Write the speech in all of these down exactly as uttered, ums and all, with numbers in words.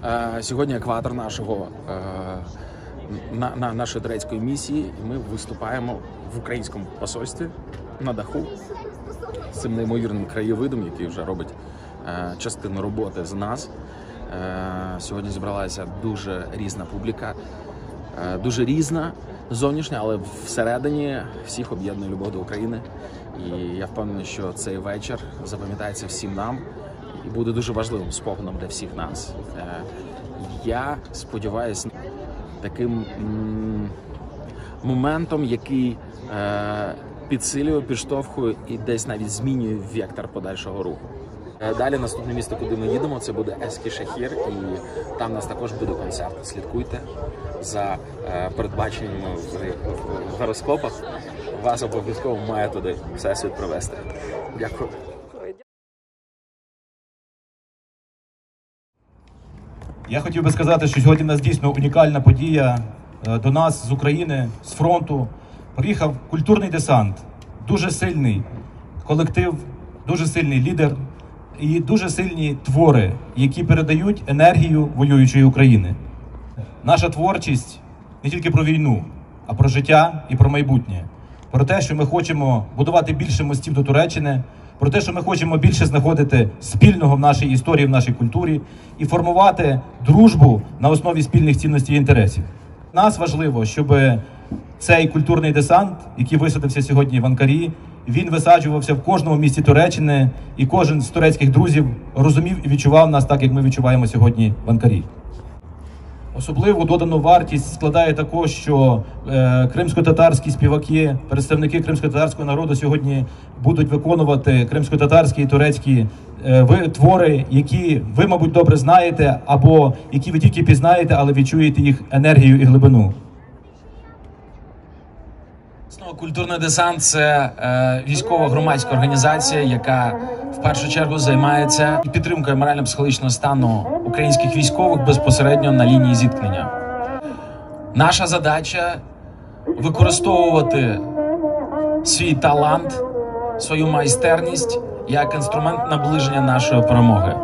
Сьогодні екватор нашого, на, на, нашої турецької місії, і ми виступаємо в українському посольстві на даху з цим неймовірним краєвидом, який вже робить частину роботи з нас. Сьогодні зібралася дуже різна публіка, дуже різна зовнішня, але всередині всіх об'єднує любов до України. І я впевнений, що цей вечір запам'ятається всім нам і буде дуже важливим спогадом для всіх нас. Я сподіваюся, таким моментом, який підсилює, підштовхує і десь навіть змінює вектор подальшого руху. Далі наступне місто, куди ми їдемо, це буде Ескішехір, і там у нас також буде концерт. Слідкуйте за передбаченнями в гороскопах. Вас обов'язково має туди всесвіт провести. Дякую. Я хотів би сказати, що сьогодні в нас дійсно унікальна подія. До нас з України, з фронту приїхав культурний десант. Дуже сильний колектив, дуже сильний лідер і дуже сильні твори, які передають енергію воюючої України. Наша творчість не тільки про війну, а про життя і про майбутнє. Про те, що ми хочемо будувати більше мостів до Туреччини, про те, що ми хочемо більше знаходити спільного в нашій історії, в нашій культурі і формувати дружбу на основі спільних цінностей і інтересів. Нас важливо, щоб цей культурний десант, який висадився сьогодні в Анкарі, він висаджувався в кожному місті Туреччини, і кожен з турецьких друзів розумів і відчував нас так, як ми відчуваємо сьогодні в Анкарі. Особливу додану вартість складає також, що е, кримсько-татарські співаки, представники кримсько-татарського народу сьогодні будуть виконувати кримсько-татарські і турецькі е, ви, твори, які ви, мабуть, добре знаєте, або які ви тільки пізнаєте, але відчуєте їх енергію і глибину. Культурний десант – це е, військова громадська організація, яка в першу чергу займається підтримкою морально-психологічного стану українських військових безпосередньо на лінії зіткнення. Наша задача – використовувати свій талант, свою майстерність як інструмент наближення нашої перемоги.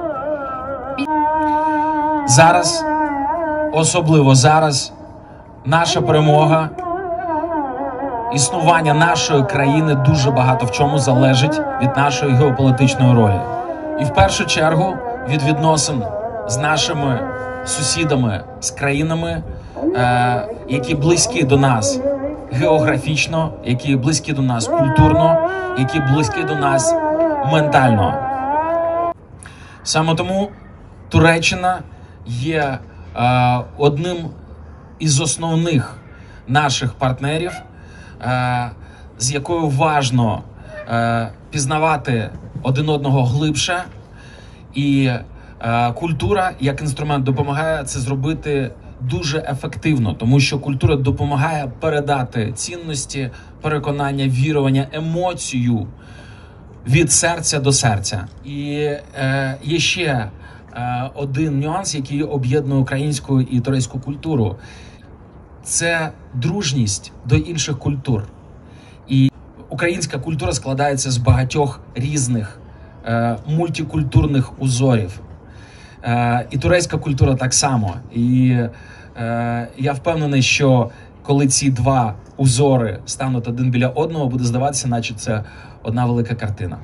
Зараз, особливо зараз, наша перемога, існування нашої країни дуже багато в чому залежить від нашої геополітичної ролі. І в першу чергу від відносин з нашими сусідами, з країнами, е, які близькі до нас географічно, які близькі до нас культурно, які близькі до нас ментально. Саме тому Туреччина є е, одним із основних наших партнерів, з якою важно е, пізнавати один одного глибше, і е, культура як інструмент допомагає це зробити дуже ефективно, тому що культура допомагає передати цінності, переконання, вірування, емоцію від серця до серця. І е, є ще е, один нюанс, який об'єднує українську і турецьку культуру. Це дружність до інших культур. І українська культура складається з багатьох різних е, мультикультурних узорів. Е, і турецька культура так само. І е, я впевнений, що коли ці два узори стануть один біля одного, буде здаватися, наче це одна велика картина.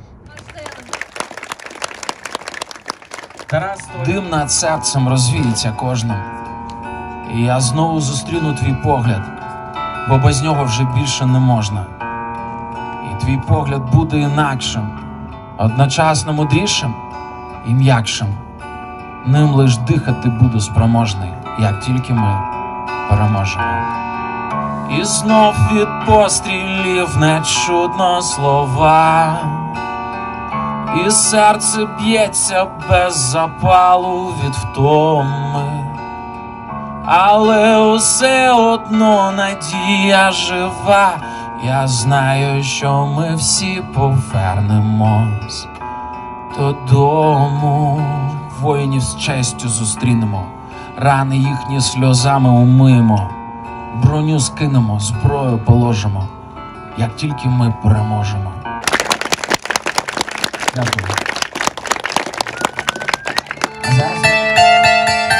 Дим над серцем розвіється кожним. І я знову зустріну твій погляд, бо без нього вже більше не можна. І твій погляд буде інакшим, одночасно мудрішим і м'якшим. Ним лиш дихати буду спроможний, як тільки ми переможемо. І знов від пострілів не чутно слова, і серце б'ється без запалу від втоми. Але усе одно надія жива. Я знаю, що ми всі повернемось додому. Воїнів з честю зустрінемо, рани їхні сльозами умиємо, броню скинемо, зброю положимо, як тільки ми переможемо. Дякую. А зараз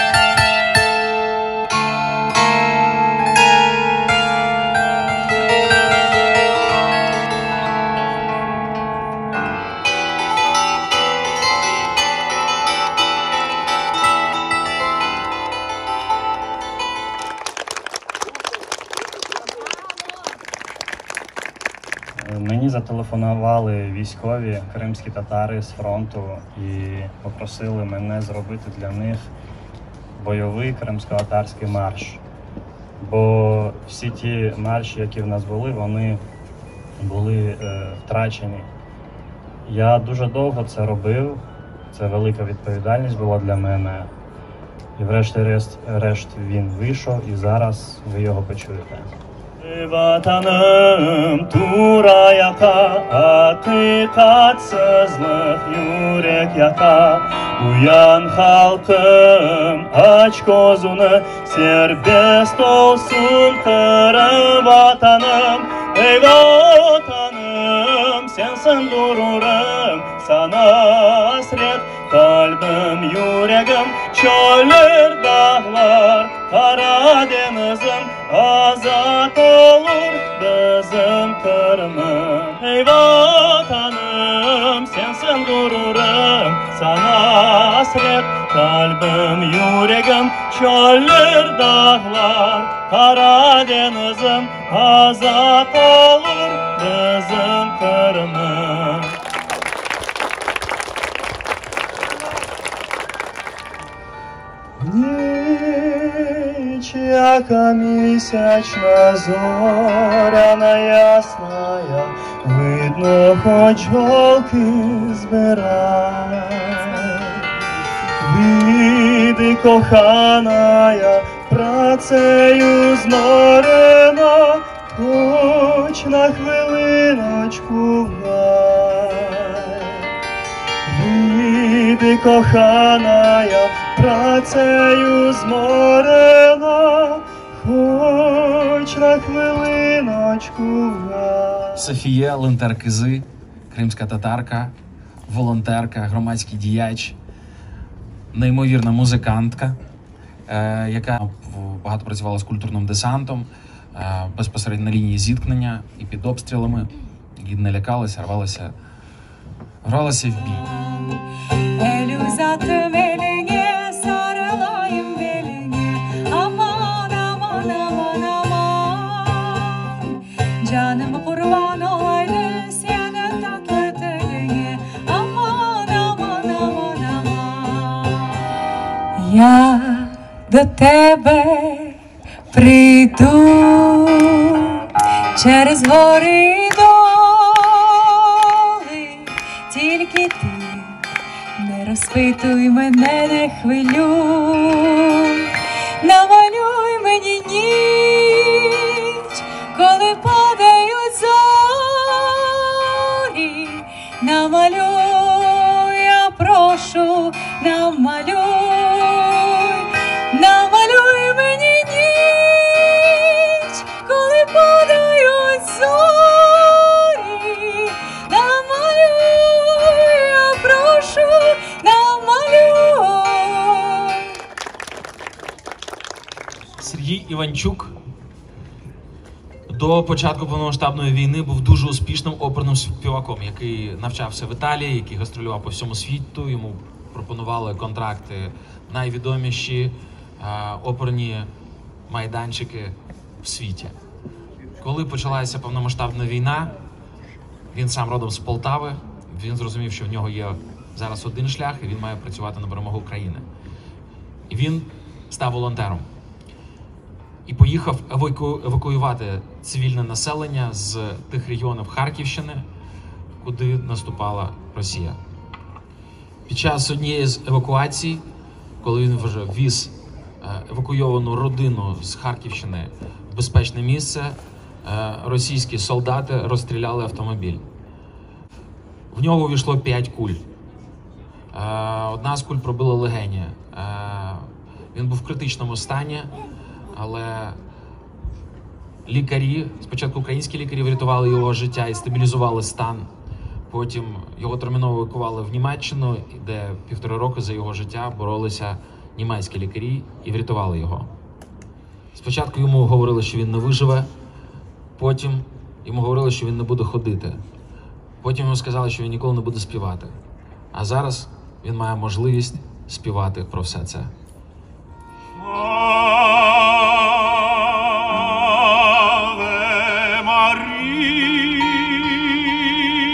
зателефонували військові кримські татари з фронту і попросили мене зробити для них бойовий кримсько-татарський марш. Бо всі ті марші, які в нас були, вони були е, втрачені. Я дуже довго це робив, це велика відповідальність була для мене. І врешті-решт решт він вийшов, і зараз ви його почуєте. Vatanım tura yaka, hakikatsızlık yürek yaka. Uyan halkım, aç gözünü, serbest olsun kırım vatanım. Ey vatanım, sensin dururum, sana hasret kalbim, yüreğim, çöller, dağlar, Karadeniz'im azat olur bizim Kırım'ım. Ey vatanım, sensin gururum, sana hasret kalbim, yüreğim, çöller, dağlar, Karadeniz'im azat olur bizim Kırım'ım. Ніч, яка місячна, зоряна ясная, видно, хоч голки збирай. Вийди, коханая, працею зморена, хоч на хвилиночку гай. Вийди, коханая, працею зморена, хоч на хвилиночку гай. Софія Лентер-Кизи, кримська татарка, волонтерка, громадський діяч, неймовірна музикантка, е, яка багато працювала з культурним десантом, е, безпосередньо на лінії зіткнення і під обстрілами, і не лякалася, рвалася, гралася в бій. El uzattım eline, sarılayım beline, aman aman aman aman. Canım kurban olaydı senin tatlı diline, aman aman aman aman. Я до тебе прийду через гори й доли, тільки ти не розпитуй мене, не хвилюй, намалюй мені ніч, коли падають зорі, намалюй, я прошу, намалюй, намалюй мені ніч, коли падають зорі, намалюй, я прошу, намалюй. Сергій Іванчук до початку повномасштабної війни був дуже успішним оперним співаком, який навчався в Італії, який гастролював по всьому світу. Йому пропонували контракти найвідоміші а, оперні майданчики в світі. Коли почалася повномасштабна війна, він сам родом з Полтави, він зрозумів, що в нього є зараз один шлях, і він має працювати на перемогу України. І він став волонтером. І поїхав еваку... евакуювати цивільне населення з тих регіонів Харківщини, куди наступала Росія. Під час однієї з евакуацій, коли він вже віз евакуйовану родину з Харківщини в безпечне місце, російські солдати розстріляли автомобіль. В нього увійшло п'ять куль. Одна з куль пробила легені. Він був в критичному стані, але лікарі, спочатку українські лікарі врятували його життя і стабілізували стан. Потім його терміново евакували в Німеччину, де півтора роки за його життя боролися німецькі лікарі і врятували його. Спочатку йому говорили, що він не виживе, потім йому говорили, що він не буде ходити. Потім йому сказали, що він ніколи не буде співати. А зараз він має можливість співати про все це. Ave Maria.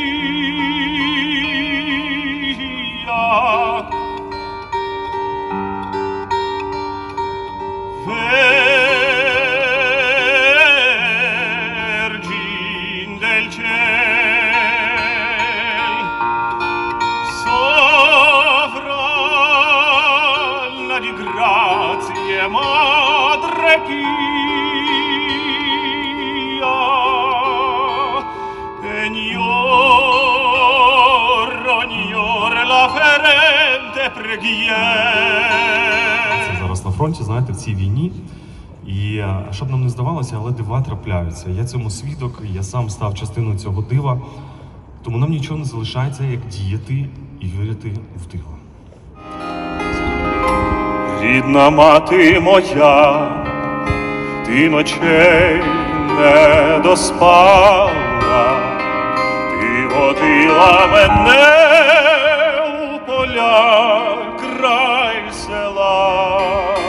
mia madre pia, Signor, Signor, la ferente preghiera. Зараз на фронті, знаєте, в цій війні. І щоб нам не здавалося, але дива трапляються. Я цьому свідок, я сам став частиною цього дива. Тому нам нічого не залишається, як діяти і вірити в диво. Рідна мати моя, ти ночей не доспала, ти водила мене у поля край села,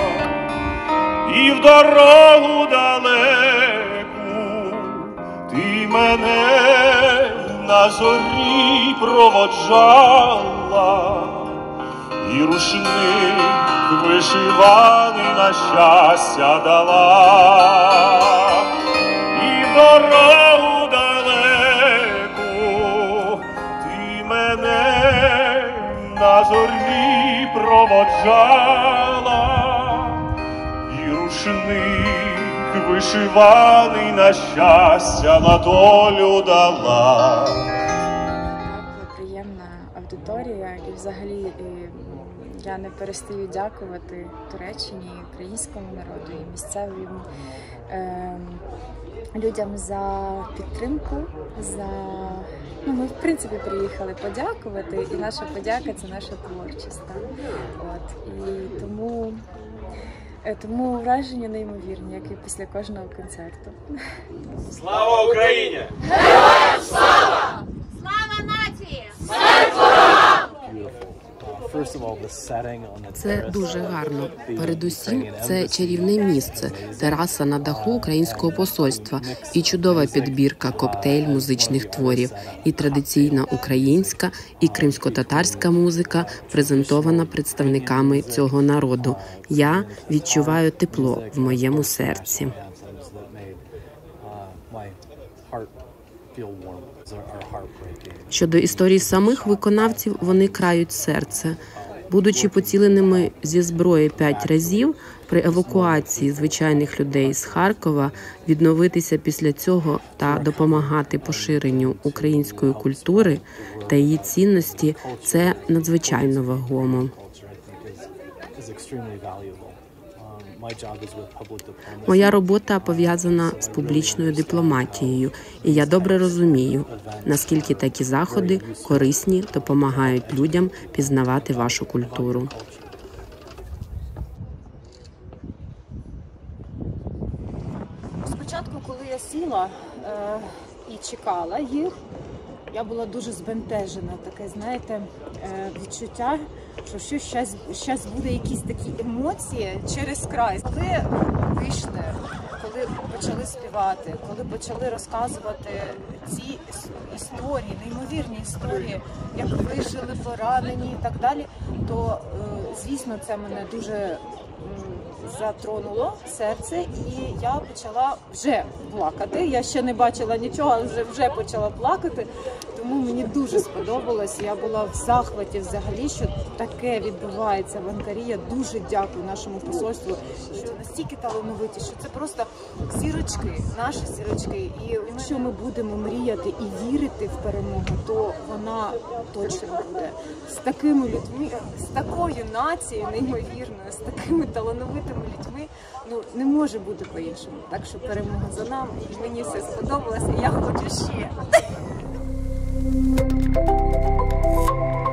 і в дорогу далеку ти мене на зорі проводжала, і рушник вишиваний на щастя дала, і в дорогу далеку ти мене на зорі проводжала, і рушник вишиваний на щастя на долю дала. Приємна аудиторія, і взагалі і я не перестаю дякувати Туреччині, українському народу і місцевим е, людям за підтримку, за ну, ми в принципі приїхали подякувати, і наша подяка – це наша творчість. Так? От, і тому, тому враження неймовірні, як і після кожного концерту. Слава Україні! Героям слава! Слава нації! Смерть ворогам! Це дуже гарно. Передусім, це чарівне місце, тераса на даху українського посольства і чудова підбірка коктейль музичних творів, і традиційна українська, і кримсько-татарська музика, презентована представниками цього народу. Я відчуваю тепло в моєму серці. Щодо історії самих виконавців, вони крають серце. Будучи поціленими зі зброї п'ять разів, при евакуації звичайних людей з Харкова, відновитися після цього та допомагати поширенню української культури та її цінності – це надзвичайно вагомо. Моя робота пов'язана з публічною дипломатією, і я добре розумію, наскільки такі заходи корисні, допомагають людям пізнавати вашу культуру. Спочатку, коли я сіла е, і чекала їх, я була дуже збентежена, таке, знаєте, е, відчуття, що щось щас, щас буде якісь такі емоції через край. Коли вийшли, коли почали співати, коли почали розказувати ці історії, неймовірні історії, як вижили, поранені і так далі, то, е, звісно, це мене дуже затронуло серце, і я почала вже плакати. Я ще не бачила нічого, але вже, вже почала плакати. Тому мені дуже сподобалось. Я була в захваті взагалі, що таке відбувається в Анкарі. Я дуже дякую нашому посольству, що настільки талановиті, що це просто зірочки, наші зірочки. І якщо ми будемо мріяти і вірити в перемогу, то вона точно буде. З такими людьми, з такою нацією неймовірною, з такими талановитими людьми, ну, не може бути по-іншому. Так що перемога за нами, і мені все сподобалося, і я хочу ще.